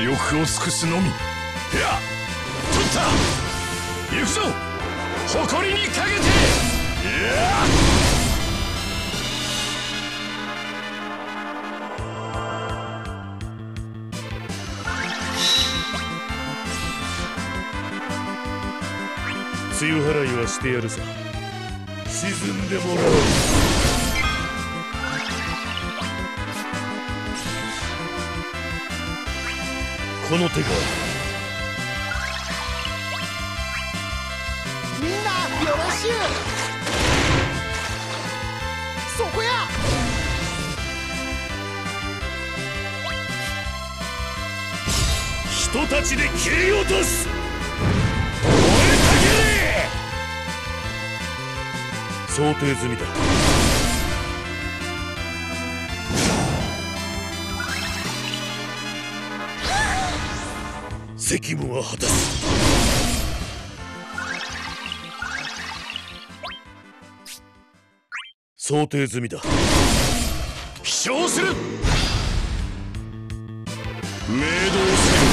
力を尽くすのみ。いや、取った。行くぞ、誇りにかけて。いや、 梅雨払いはしてやるさ。沈んでもらおう。この手が。 みんなよろしゅう。そこや。 人たちで切り落とす。燃えたけれ。想定済みだ。責務は果たす。想定済みだ。 飛翔する。 明動する。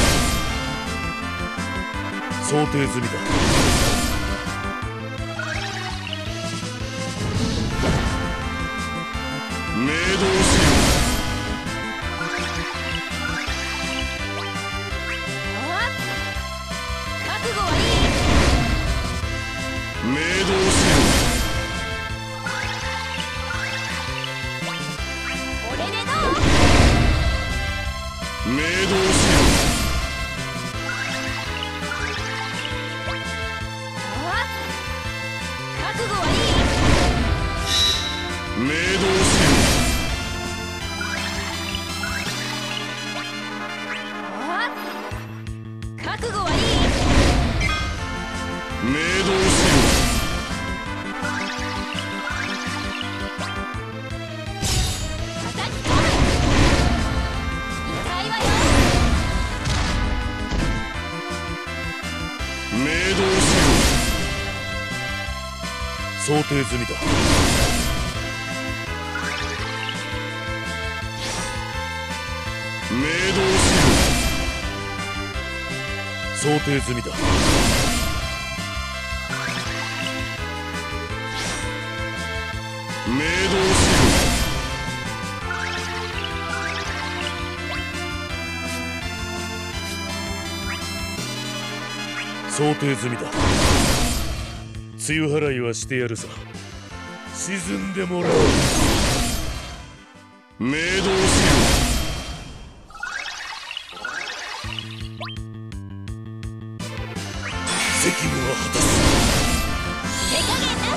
想定済みだ。明動する。明動する。 これでどう？ 明動する。 覚悟はいい？ 明動する。 覚悟はいい？ 明動する。明動する。想定済みだ。明動する。想定済みだ。明動する。想定済みだ。梅雨払いはしてやるさ。沈んでもらおう。明動する。責務は果たす。 手加減なし。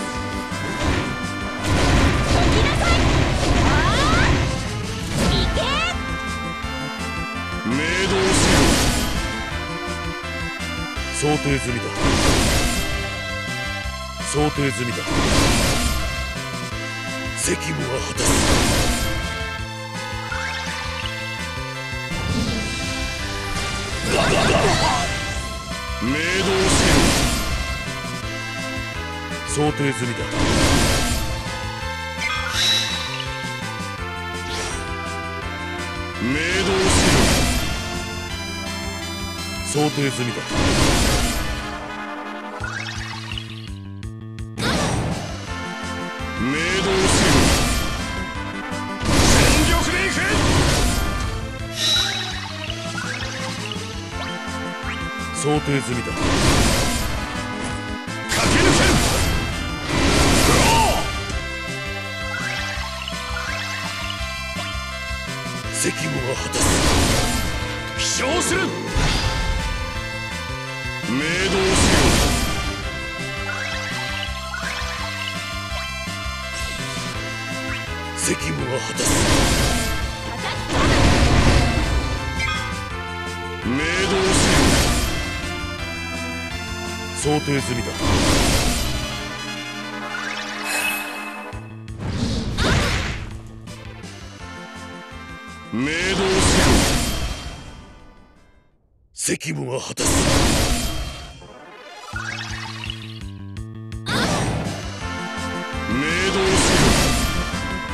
解きなさい。行け。 明動する。想定済みだ。想定済みだ。責務は果たす。明動する。想定済みだ。明動する。想定済みだ。明動する。 全力でいく。 想定済みだ。 駆け抜ける。 責務は果たす。 飛翔する。 明動する。責務は果たす。明動する。想定済みだ。明動する。責務は果たす。明動する。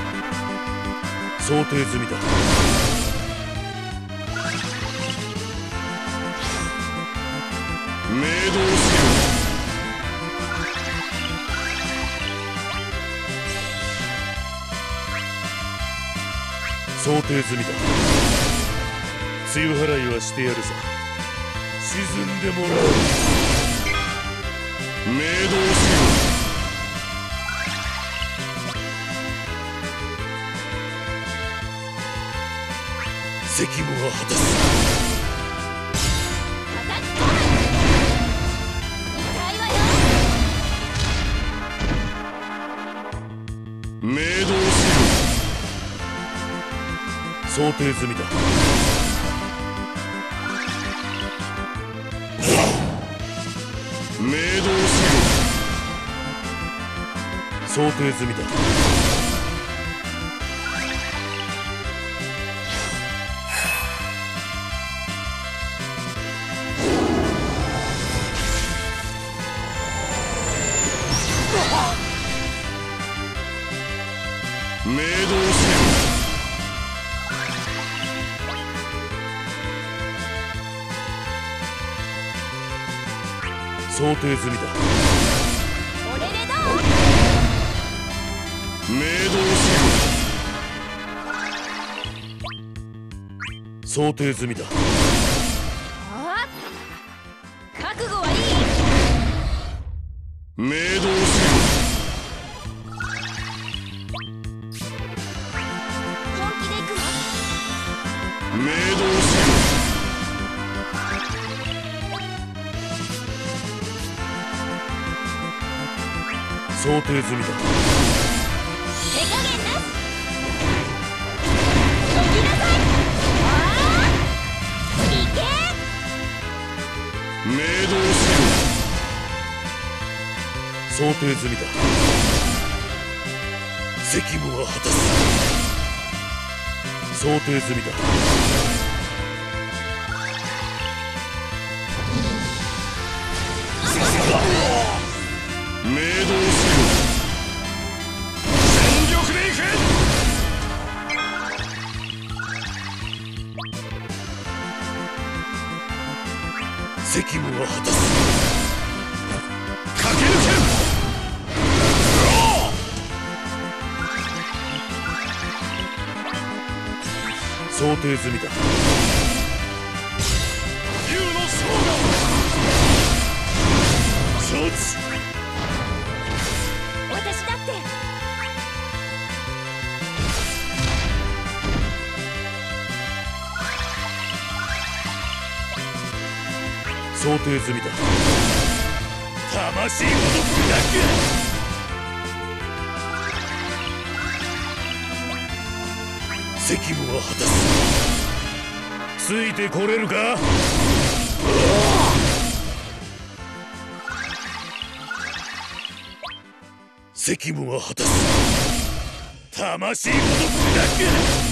想定済みだ。 想定済みだ。梅雨払いはしてやるさ。沈んでもらう。 明動せよ。 責務は果たす。 叩き込む。痛いわよ。 明動せよ。 想定済みだ。 明動せよ。 想定済みだ。 明動せよ。 想定済みだ。 これでどう？ 明動せよ。想定済みだ。 あっ覚悟はいい？ 明動せよ。 本気で行くわ。 明動せよ。 想定済みだ。 手加減なし。どきなさい。ああいけ。 明動せよ。 想定済みだ。責務は果たす。想定済みだ。 明動せよ。全力でいけ。 責務は果たす。 駆け抜ける。 想定済みだ。 竜の将承知。 私だって。 想定済みだ。魂ごと砕く。責務は果たす。ついてこれるか。責務は果たす。魂ごと砕く。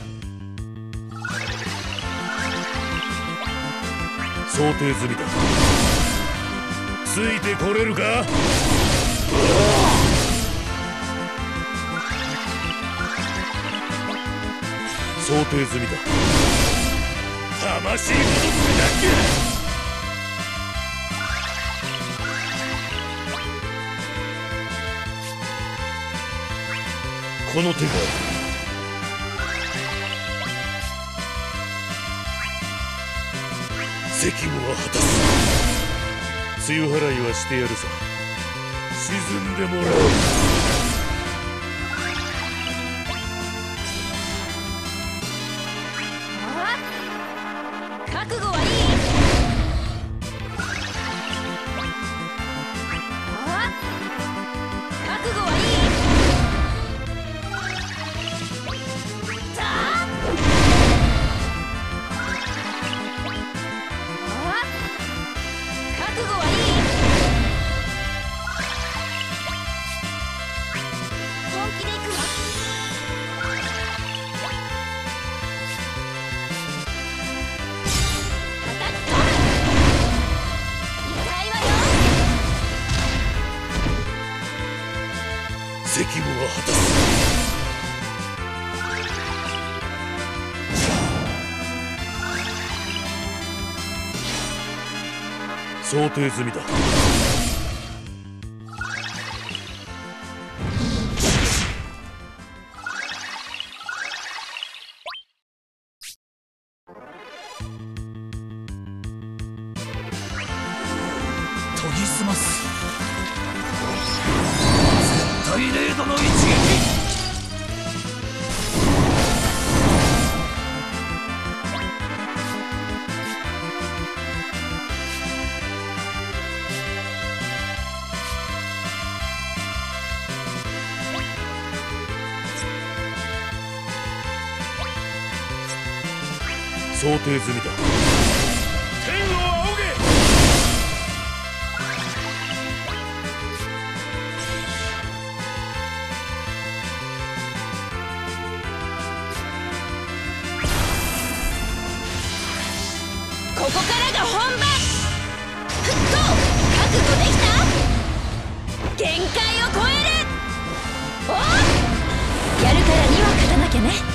想定済みだ。ついてこれるか。想定済みだ。魂ごと砕く。この手が責務は果たす。梅雨払いはしてやるさ。沈んでもらう。 あっ覚悟はいい？あっ覚悟はいい？覚悟はいい？本気で行くわ。叩き込む。痛いわよ。 責務は果たす。想定済みだ。 その一撃。 想定済みだ。天を仰げ。 ここからが本番。沸騰。覚悟できた？限界を超える。おっ、やるからには勝たなきゃね。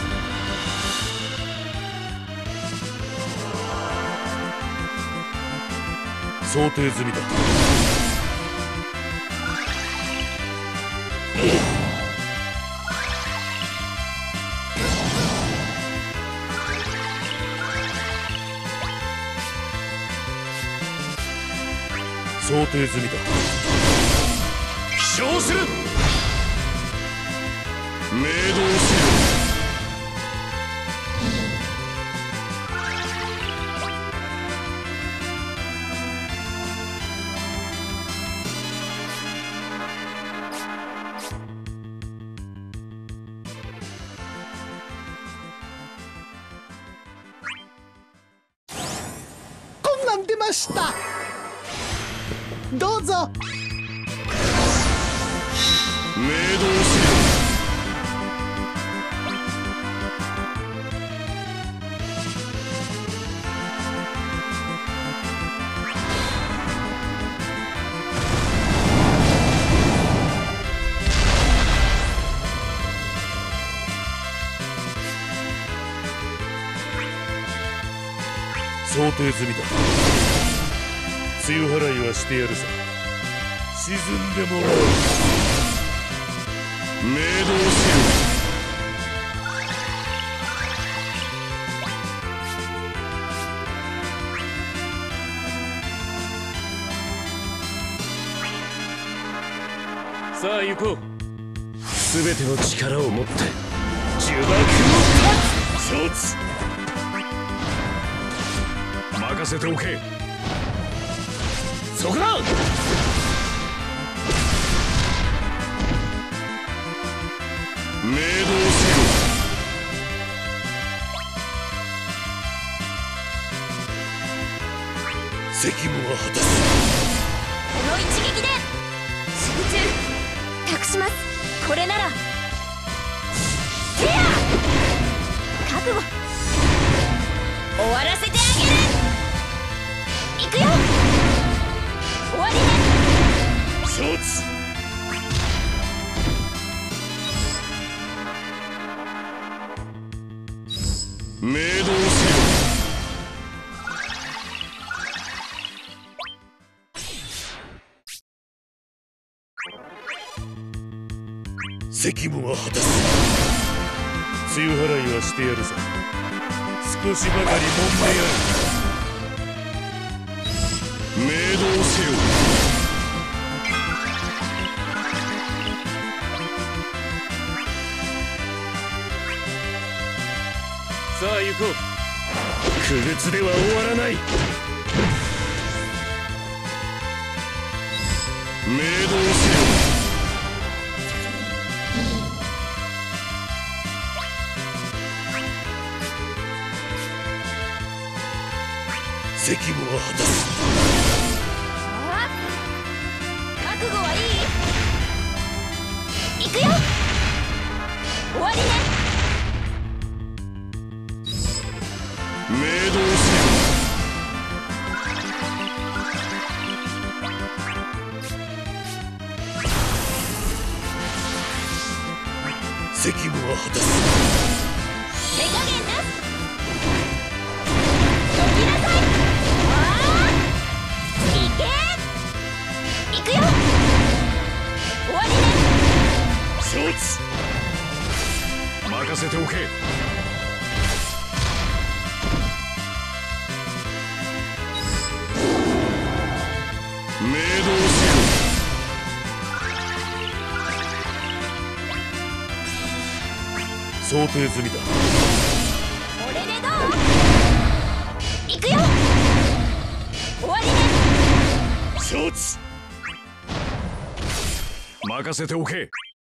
想定済みだ。想定済みだ。 飛翔する。明動せよ。 出ました。どうぞ。 明動せよ。 想定済みだ。梅雨払いはしてやるさ。沈んでもらう。 明動せよ。 さあ行こう。 全ての力を持って呪縛を断つ。承知。 任せておけ。 そこだ。 明動せよ。 責務は果たす。 この一撃で集中。託します。これならテア覚悟。終わらせてあげる。行くよ。終わりね。 承知。 明動せよ。 責務は果たす。梅雨払いはしてやるさ。少しばかり揉んでやる。 明動せよ。 さあ行こう。不屈では終わらない。 明動せよ。 責務は果たす。 ああ、覚悟はいい？行くよ。終わりね。 明動せよ。 責務は果たす。 手加減な。どきなさい。行け。行くよ。終わりね。 承知。 任せておけ。明動せよ。 想定済みだ。 これでどう？行くよ。終わりね。 承知。 任せておけ。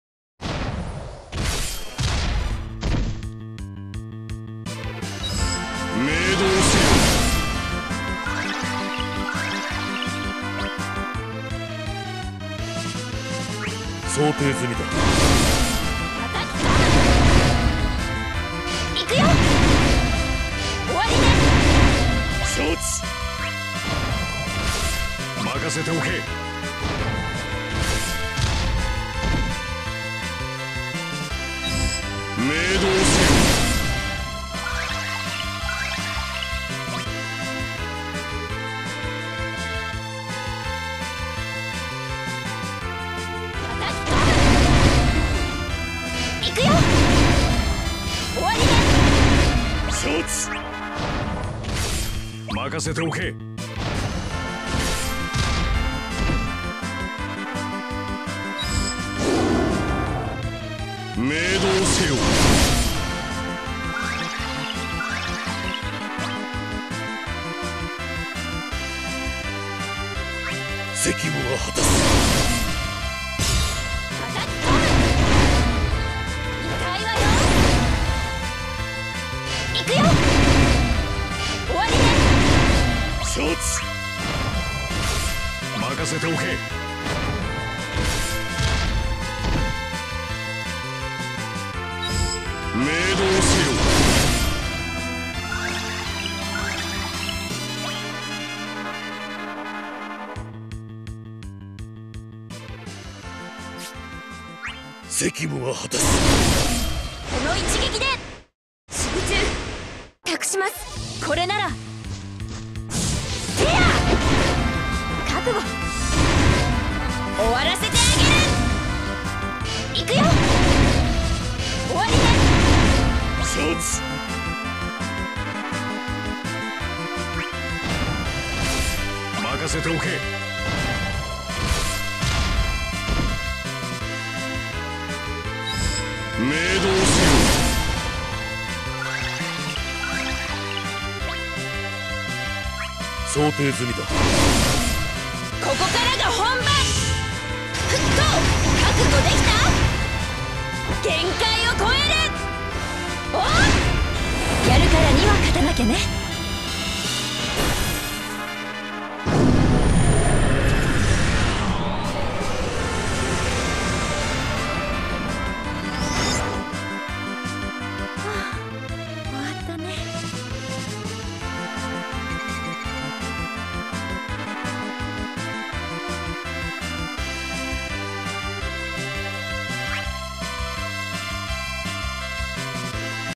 明動せよ。 想定済みだ。 行くよ。終わりね。 承知。 任せておけ。明動せよ。 行くよ。終わりね。 承知。 任せておけ。明動せよ。 責務は果たす。 痛いわよ。行くよ。終わりね。 承知。 任せておけ。明動せよ。 責務は果たす。 この一撃で集中託します。これならテア覚悟終わらせてあげる。行くよ。終わりね。 承知。 任せておけ。明動せよ。 想定済みだ。 ここからが本番。ふっと覚悟できた？限界を超える。おっ、やるからには勝たなきゃね。